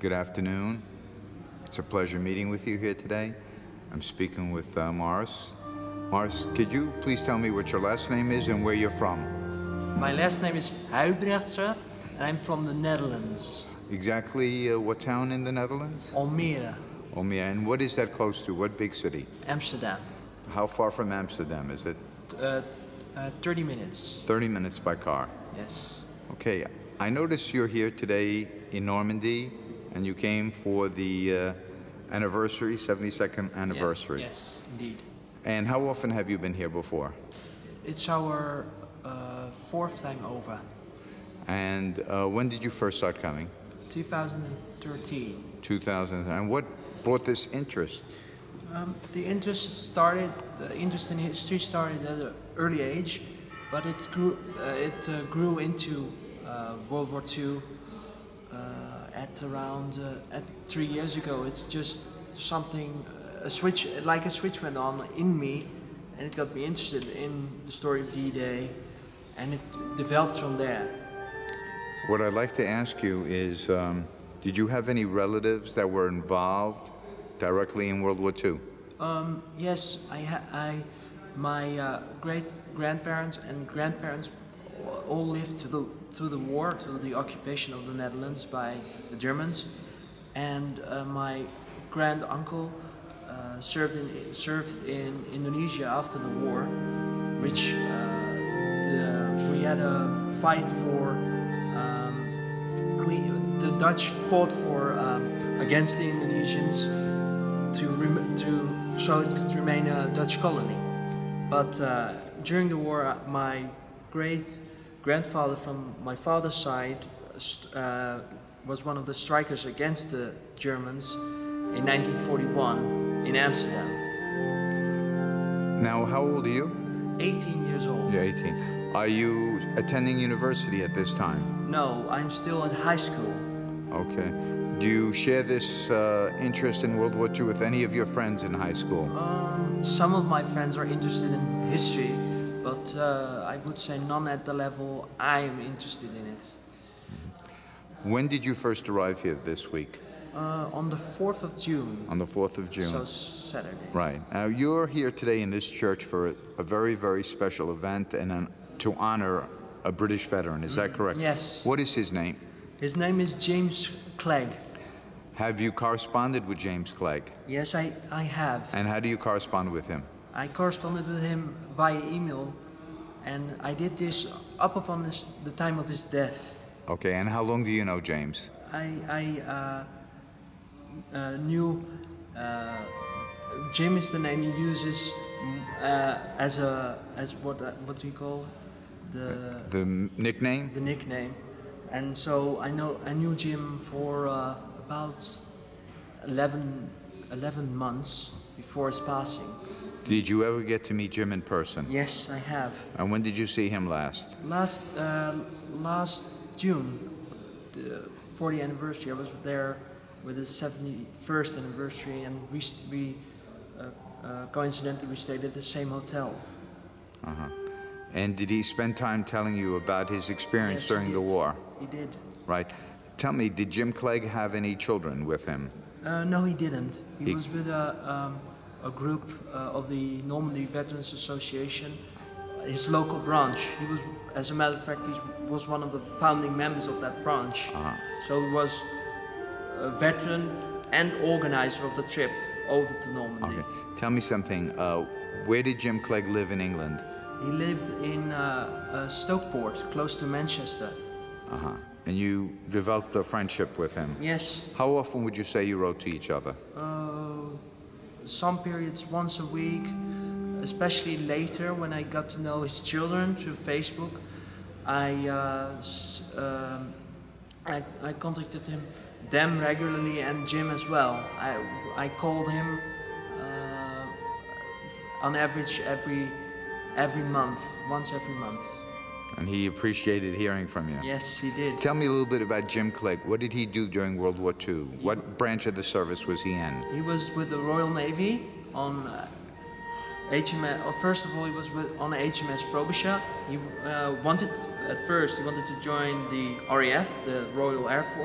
Good afternoon. It's a pleasure meeting with you here today. I'm speaking with Maurits. Maurits, could you please tell me what your last name is and where you're from? My last name is Huijbrechtse and I'm from the Netherlands. Exactly what town in the Netherlands? Almere. Almere. And what is that close to? What big city? Amsterdam. How far from Amsterdam is it? 30 minutes. 30 minutes by car. Yes. Okay. I notice you're here today in Normandy and you came for the anniversary, 72nd anniversary. Yeah, yes, indeed. And how often have you been here before? It's our fourth time over. And when did you first start coming? 2013. 2000. And what brought this interest? The interest in history started at an early age, but it grew into World War II at around 3 years ago. It's just something, a switch went on in me, and it got me interested in the story of D-Day, and it developed from there. What I'd like to ask you is, did you have any relatives that were involved directly in World War II? Yes, my great-grandparents and grandparents all lived through the war, through the occupation of the Netherlands by the Germans, and my grand-uncle served in Indonesia after the war, which we had a fight for. The Dutch fought for against the Indonesians so it could remain a Dutch colony. But during the war, my great-grandfather from my father's side was one of the strikers against the Germans in 1941 in Amsterdam. Now, how old are you? 18 years old. You're 18. Are you attending university at this time? No, I'm still in high school. Okay. Do you share this interest in World War II with any of your friends in high school? Some of my friends are interested in history, but I would say none at the level I am interested in it. When did you first arrive here this week? On the 4th of June. On the 4th of June. So Saturday. Right. Now, you're here today in this church for a very, very special event and to honor a British veteran. Is that correct? Yes. What is his name? His name is James Clegg. Have you corresponded with James Clegg? Yes, I have. And how do you correspond with him? I corresponded with him via email, and I did this up upon the time of his death. Okay, and how long do you know James? I knew Jim is the name he uses as what do you call it? The nickname? The nickname. And so I knew Jim for about 11 months before his passing. Did you ever get to meet Jim in person? Yes, I have. And when did you see him last? Last June, for the anniversary. I was there with his 71st anniversary, and we coincidentally we stayed at the same hotel. Uh-huh. And did he spend time telling you about his experience during the war? He did. Right. Tell me, did Jim Clegg have any children with him? No, he didn't. He was with a group of the Normandy Veterans Association, his local branch. He was, as a matter of fact, he was one of the founding members of that branch. Uh-huh. So he was a veteran and organizer of the trip over to Normandy. Okay. Tell me something. Where did Jim Clegg live in England? He lived in Stockport, close to Manchester. Uh-huh. And you developed a friendship with him? Yes. How often would you say you wrote to each other? Some periods once a week, especially later when I got to know his children through Facebook. I contacted them regularly, and Jim as well. I called him on average every month, once every month. And he appreciated hearing from you? Yes, he did. Tell me a little bit about Jim Clegg. What did he do during World War II? What branch of the service was he in? He was with the Royal Navy on HMS. First of all, he was on HMS Frobisher. He wanted to join the RAF, the Royal Air Force,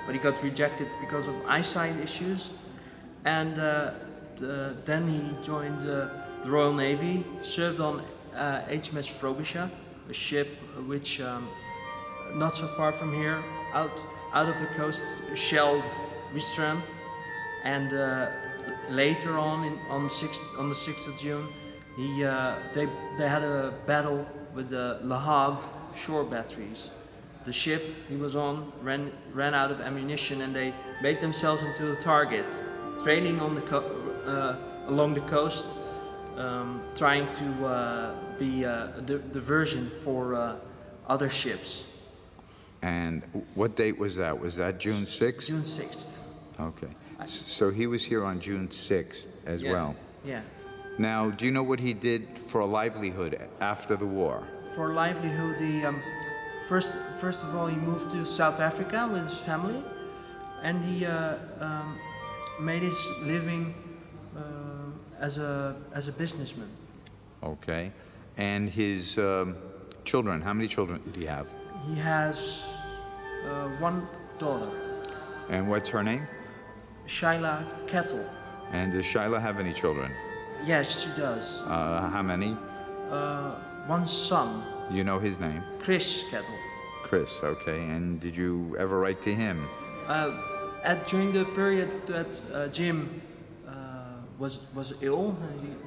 but he got rejected because of eyesight issues. And then he joined the Royal Navy, served on HMS Frobisher, a ship which, not so far from here, out of the coast, shelled Ouistreham. And later on the 6th of June, they had a battle with the Le Havre shore batteries. The ship he was on ran out of ammunition, and they made themselves into a target, trailing on along the coast, trying to be a diversion for other ships. And what date was that? Was that June 6th? June 6th. Okay. So he was here on June 6th as well. Yeah. Now, do you know what he did for a livelihood after the war? For livelihood, he first of all he moved to South Africa with his family, and he made his living as a businessman. Okay. And his children, how many children did he have? He has one daughter. And what's her name? Shyla Kettle. And does Shyla have any children? Yes, she does. How many? One son. You know his name? Chris Kettle. Chris, okay. And did you ever write to him? During the period that Jim was ill,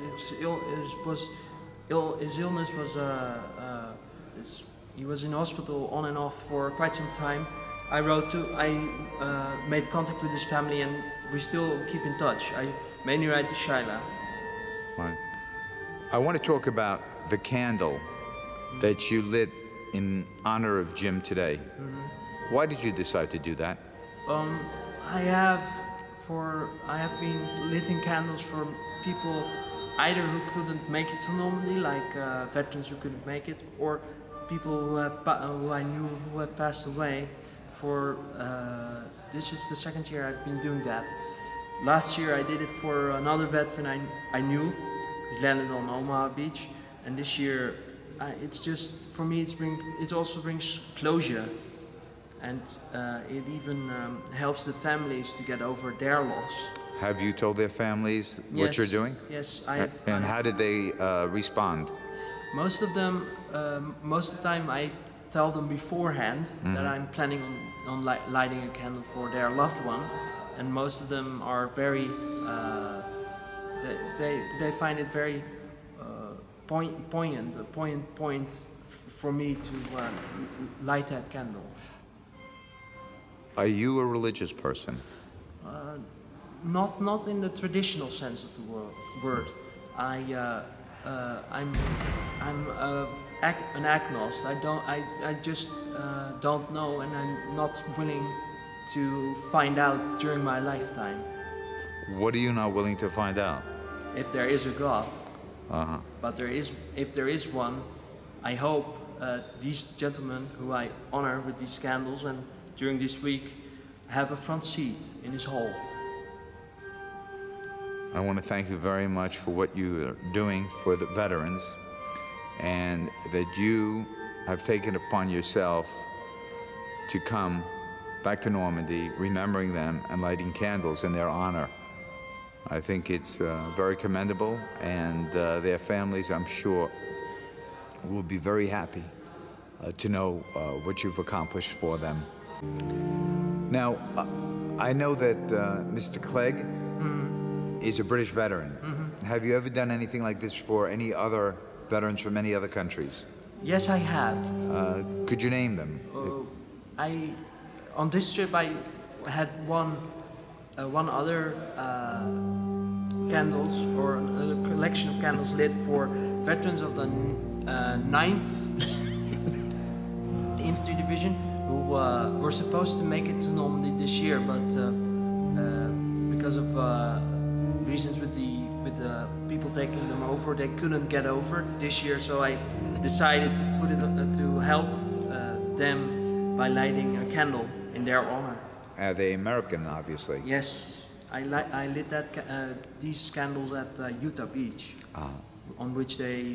his illness was he was in hospital on and off for quite some time. I made contact with his family, and we still keep in touch. I mainly write to Shyla. Right. I want to talk about the candle that you lit in honor of Jim today. Mm-hmm. Why did you decide to do that? I have been lighting candles for people either who couldn't make it to Normandy, like veterans who couldn't make it, or people who I knew who have passed away. This is the second year I've been doing that. Last year I did it for another veteran I knew. He landed on Omaha Beach, and this year it's just, for me, it also brings closure, and it even helps the families to get over their loss. Have you told their families what you're doing? Yes, I have. And how did they respond? Most of the time I tell them beforehand that I'm planning on lighting a candle for their loved one, and most of them are very, they find it very poignant for me to light that candle. Are you a religious person? Not in the traditional sense of the word. I'm an agnostic. I just don't know, and I'm not willing to find out during my lifetime. What are you not willing to find out? If there is a God. But if there is one, I hope these gentlemen who I honor with these candles and during this week have a front seat in his hall. I want to thank you very much for what you are doing for the veterans, and that you have taken upon yourself to come back to Normandy, remembering them and lighting candles in their honor. I think it's very commendable, and their families, I'm sure, will be very happy to know what you've accomplished for them. Now, I know that Mr. Clegg is a British veteran. Have you ever done anything like this for any other veterans from any other countries? Yes, I have. Could you name them? On this trip, I had one other candles, or a collection of candles lit for veterans of the 9th Infantry Division who were supposed to make it to Normandy this year, but because of reasons with the people taking them over, they couldn't get over this year. So I decided to put it to help them by lighting a candle in their honor. Are they American, obviously? Yes, I lit these candles at Utah Beach, on which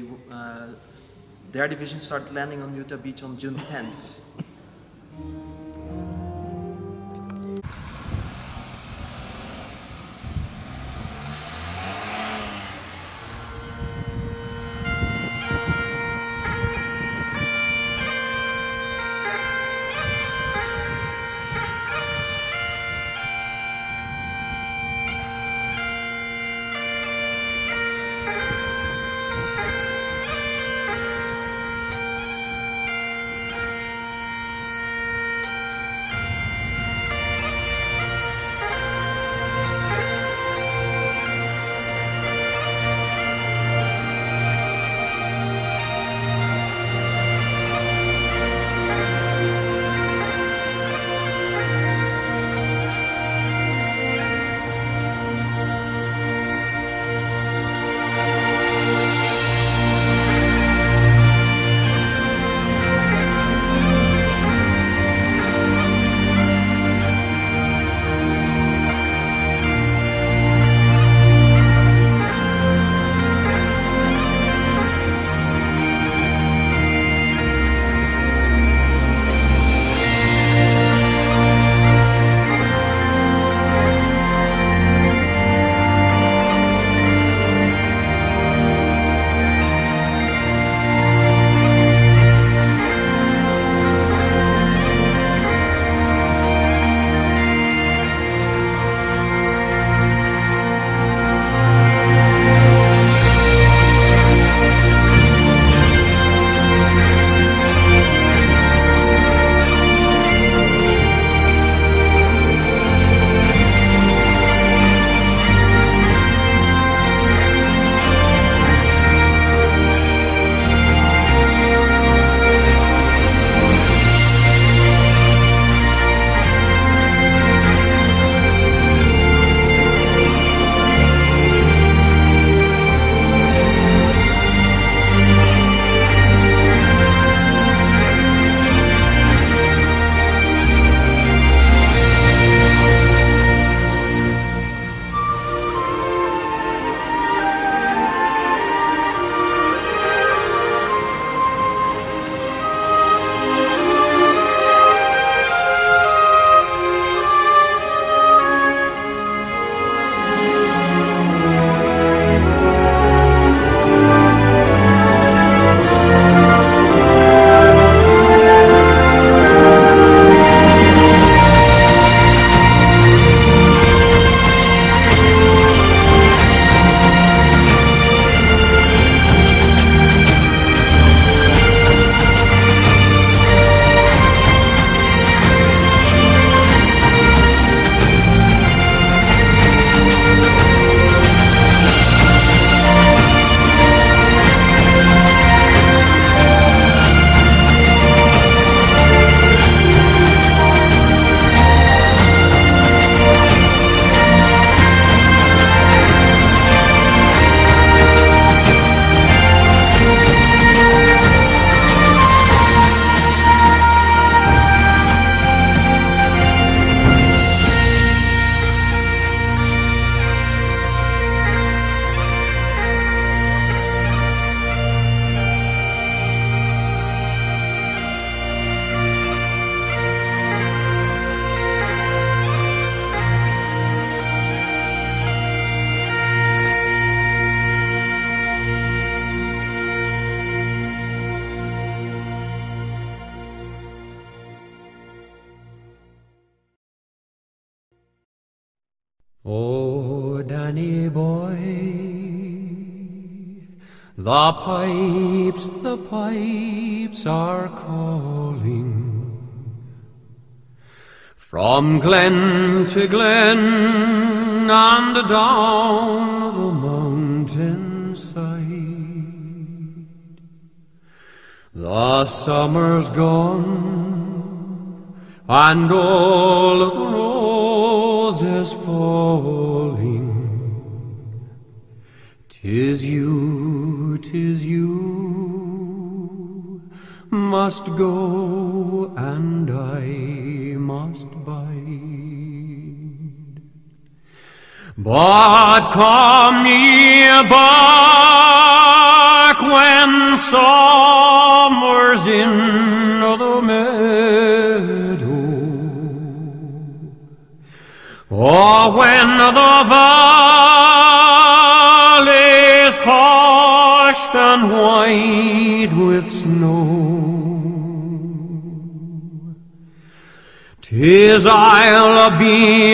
their division started landing on Utah Beach on June 10th. Danny boy, the pipes are calling. From glen to glen and down the mountainside, the summer's gone and all the roses falling. 'Tis you must go and I must bide. But come ye back when summer's in the meadow, or when the valley's hushed and white with snow. 'Tis I'll be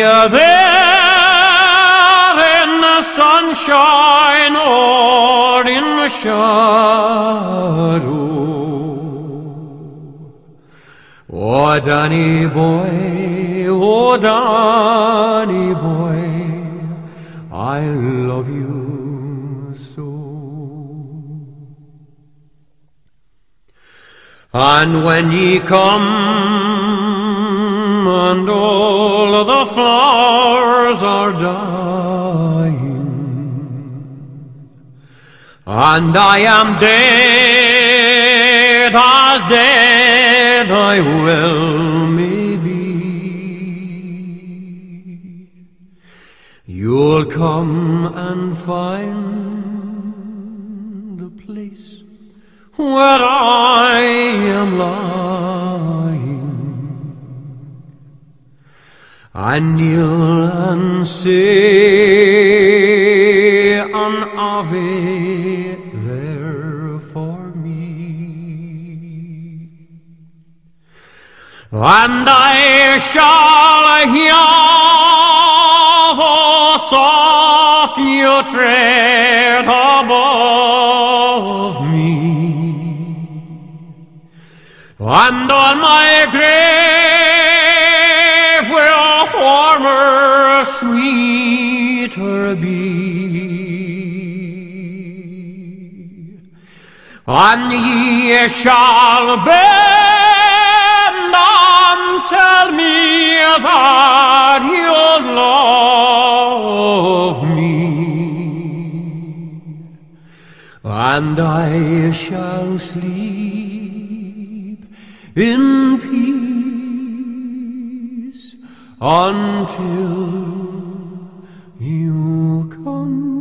there in the sunshine or in the shadow. Oh, Danny boy, I love you so. And when ye come and all the flowers are dying, and I am dead as dead I well may be, you'll come and find the place where I am lying, and kneel and say an Ave there for me. And I shall hear the soft you tread above me, and on my grave will warmer, sweeter be. And ye shall bend and tell me that you love me, and I shall sleep in peace until you come